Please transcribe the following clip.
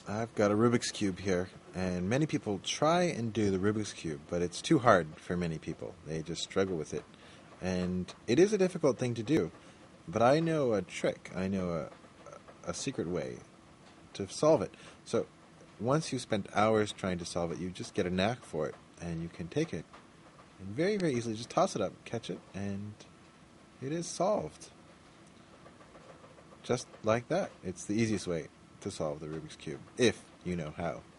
I've got a Rubik's Cube here, and many people try and do the Rubik's Cube, but it's too hard for many people. They just struggle with it. And it is a difficult thing to do, but I know a trick. I know a secret way to solve it. So once you spend hours trying to solve it, you just get a knack for it, and you can take it and very, very easily just toss it up, catch it, and it is solved. Just like that. It's the easiest way to solve the Rubik's Cube, if you know how.